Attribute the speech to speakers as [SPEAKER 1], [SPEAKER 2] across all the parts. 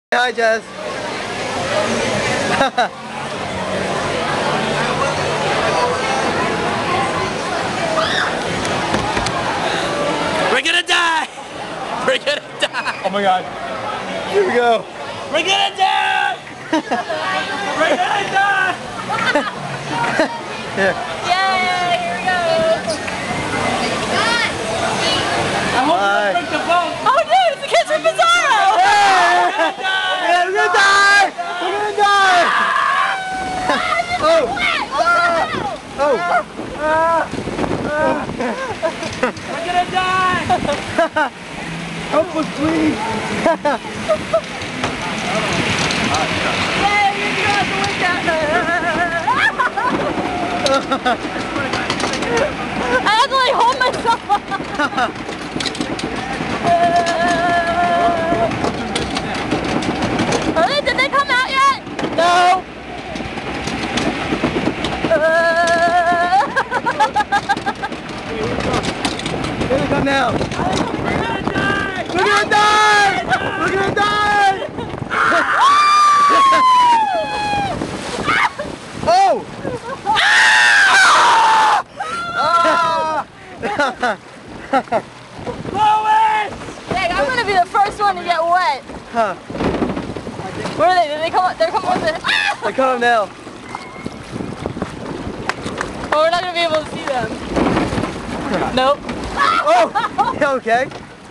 [SPEAKER 1] Hi, Jess.
[SPEAKER 2] We're gonna die! We're gonna die!
[SPEAKER 1] Oh my god. Here we go.
[SPEAKER 2] We're gonna die! We're gonna die!
[SPEAKER 1] Here.
[SPEAKER 3] Yay, here we go.
[SPEAKER 2] I hope you don't break the boat!
[SPEAKER 3] Oh dude, it's the kids from Bizarro!
[SPEAKER 1] Yeah, we're gonna die! We're gonna die! Oh! Oh!
[SPEAKER 2] We're gonna die!
[SPEAKER 1] Help us, please!
[SPEAKER 3] Yay, you're gonna have to wake up. I have to like hold myself up. Did they come out yet? No.
[SPEAKER 1] Here they come now!
[SPEAKER 2] We're gonna die!
[SPEAKER 1] We're gonna die! We're gonna die! Oh!
[SPEAKER 2] Lois!
[SPEAKER 3] Dang, I'm gonna be the first one to get wet.
[SPEAKER 1] Huh.
[SPEAKER 3] Where are they? Did they come up? They're coming with it.
[SPEAKER 1] They come now.
[SPEAKER 3] Oh, we're not gonna be able to see them. Nope.
[SPEAKER 1] Oh! You okay?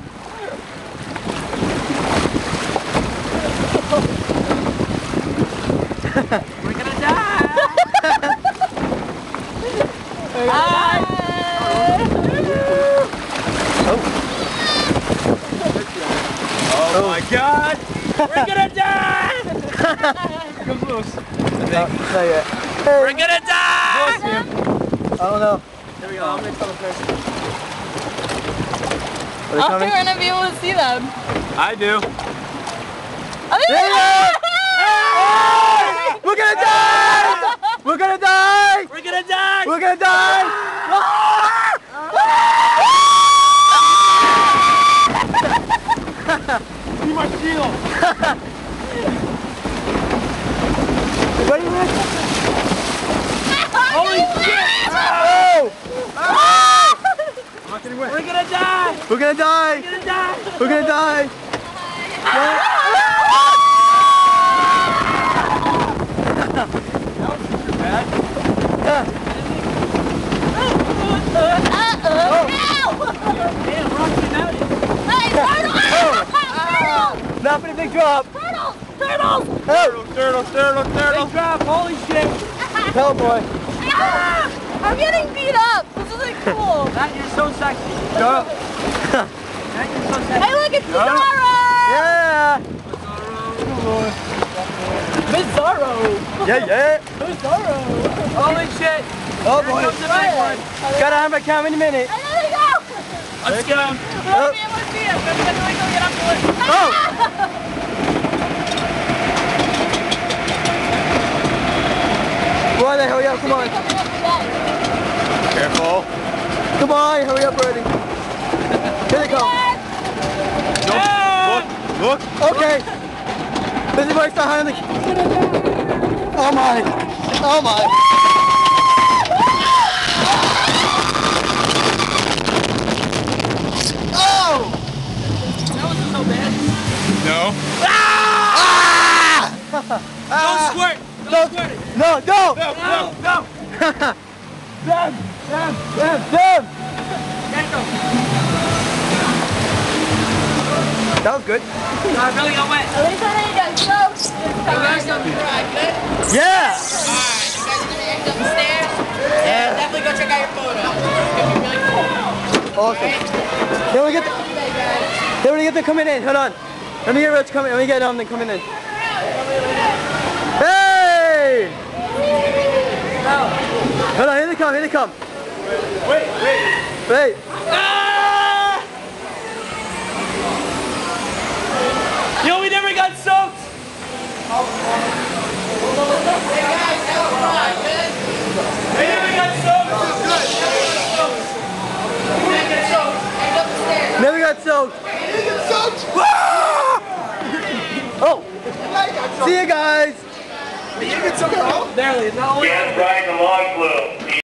[SPEAKER 2] We're gonna die! Oh my god! We're gonna die!
[SPEAKER 1] Here comes loose. I think. Not yet.
[SPEAKER 2] We're gonna die!
[SPEAKER 1] I don't know.
[SPEAKER 2] Here we go, I'm gonna tell the person.
[SPEAKER 1] Are they
[SPEAKER 3] I don't
[SPEAKER 1] coming?
[SPEAKER 3] think we're gonna be able to see them.
[SPEAKER 2] I do.
[SPEAKER 3] I think
[SPEAKER 1] There they are! We're gonna die! We're gonna die!
[SPEAKER 2] We're gonna die!
[SPEAKER 1] We're gonna die!
[SPEAKER 2] Be my shield!
[SPEAKER 1] Ready, Rick?
[SPEAKER 2] Holy shit!
[SPEAKER 1] Oh!
[SPEAKER 2] I'm not getting wet. We're gonna die!
[SPEAKER 1] We're gonna die!
[SPEAKER 2] We're gonna die!
[SPEAKER 1] We're gonna die!
[SPEAKER 2] Damn, Rocky Mountain!
[SPEAKER 3] Hey, turtles!
[SPEAKER 1] Not for the big drop!
[SPEAKER 3] Turtles! Turtles!
[SPEAKER 2] Big drop, holy shit!
[SPEAKER 1] Hell boy!
[SPEAKER 3] Ah! I'm getting beat up! This isn't cool!
[SPEAKER 2] That you're so sexy!
[SPEAKER 1] Go!
[SPEAKER 2] That you're so sexy!
[SPEAKER 3] Hey, look, it's Bizarro!
[SPEAKER 1] Yeah!
[SPEAKER 3] Bizarro!
[SPEAKER 1] Yeah, yeah!
[SPEAKER 3] Bizarro!
[SPEAKER 2] Holy shit!
[SPEAKER 1] Oh
[SPEAKER 2] Here
[SPEAKER 1] boy!
[SPEAKER 2] comes the big one!
[SPEAKER 1] Gotta have my count in a minute!
[SPEAKER 3] And there they go!
[SPEAKER 2] Let's go!
[SPEAKER 3] We're not gonna be able to see it, but we're gonna go get up to it.
[SPEAKER 1] Oh! Come on, hurry up, come on!
[SPEAKER 2] Careful!
[SPEAKER 1] Come on, hurry up already! Here they come!
[SPEAKER 2] Look!
[SPEAKER 1] Okay! This is where I start hiding the... Oh my! Oh my! Oh!
[SPEAKER 2] That wasn't so bad.
[SPEAKER 4] No.
[SPEAKER 2] Don't squirt! Don't squirt it!
[SPEAKER 1] No, don't!
[SPEAKER 2] No! No!
[SPEAKER 1] Them!
[SPEAKER 2] Can't go!
[SPEAKER 1] That was good.
[SPEAKER 2] I really got wet.
[SPEAKER 3] At least I didn't get soaked.
[SPEAKER 1] Yeah!
[SPEAKER 5] Alright, you guys are gonna end upstairs. Yeah, definitely go check out your photo. It's gonna be really cool.
[SPEAKER 1] Awesome. Then we get them coming in. Hold on. Let me get Rich coming. Let me get them coming in. Hey! Hold on. Here they come. Here they come. Wait.
[SPEAKER 2] Ah! Yo, we never got soaked!
[SPEAKER 5] Hey guys, that was fun, man.
[SPEAKER 2] We never got soaked!
[SPEAKER 5] We didn't get soaked. End upstairs.
[SPEAKER 1] Never got soaked.
[SPEAKER 5] We didn't get soaked.
[SPEAKER 1] Oh! See you guys.
[SPEAKER 2] Barely. It's not only.
[SPEAKER 4] Gas riding the log flume.